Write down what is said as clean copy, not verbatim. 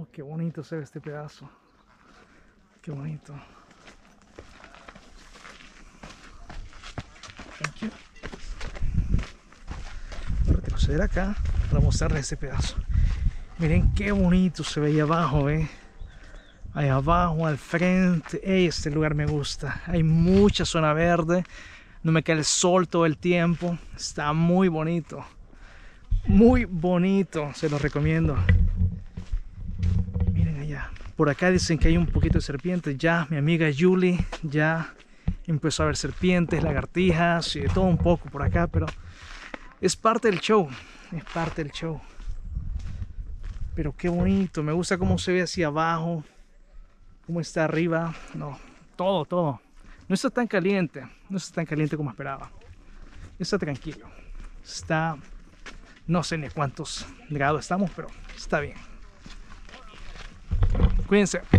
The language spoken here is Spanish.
Oh, qué bonito se ve este pedazo. Qué bonito. Thank you. Voy a retroceder acá para mostrarles este pedazo. Miren qué bonito se ve ahí abajo, ahí abajo, al frente. Este lugar me gusta. Hay mucha zona verde. No me cae el sol todo el tiempo. Está muy bonito. Muy bonito. Se los recomiendo. Miren allá. Por acá dicen que hay un poquito de serpientes. Ya mi amiga Julie ya empezó a ver serpientes, lagartijas y de todo un poco por acá. Pero es parte del show. Es parte del show. Pero qué bonito. Me gusta cómo se ve hacia abajo. Cómo está arriba. No. Todo. No está tan caliente. No está tan caliente como esperaba. Está tranquilo. Está... No sé ni cuántos grados estamos, pero está bien. Cuídense.